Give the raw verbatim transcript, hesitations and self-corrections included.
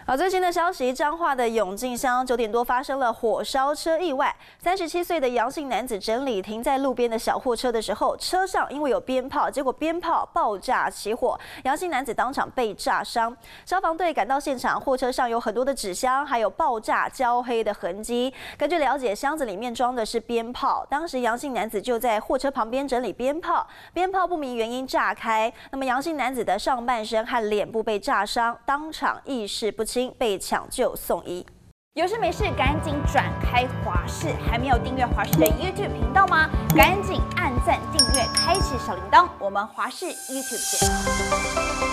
好，最新的消息，彰化的永靖乡九点多发生了火烧车意外。三十七岁的杨姓男子整理停在路边的小货车的时候，车上因为有鞭炮，结果鞭炮爆炸起火，杨姓男子当场被炸伤。消防队赶到现场，货车上有很多的纸箱，还有爆炸焦黑的痕迹。根据了解，箱子里面装的是鞭炮，当时杨姓男子就在货车旁边整理鞭炮，鞭炮不明原因炸开。那么杨姓男子的上半身和脸部被炸伤，当场意识不清。 被抢救送医。 有事没事赶紧转开华视，还没有订阅华视的 YouTube 频道吗？赶紧按赞、订阅、开启小铃铛。我们华视 YouTube 见。